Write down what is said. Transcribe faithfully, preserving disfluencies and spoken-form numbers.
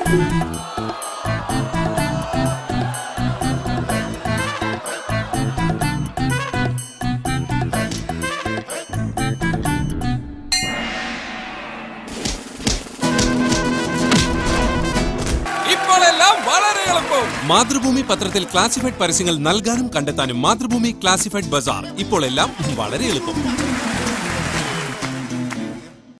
മാതൃഭൂമി പത്രത്തിൽ ക്ലാസിഫൈഡ് പരസ്യങ്ങൾ നൽകാനും കണ്ടെത്താനും മാതൃഭൂമി ക്ലാസിഫൈഡ് ബസാർ ഇപ്പോൾ എല്ലാം വളരെ എളുപ്പം.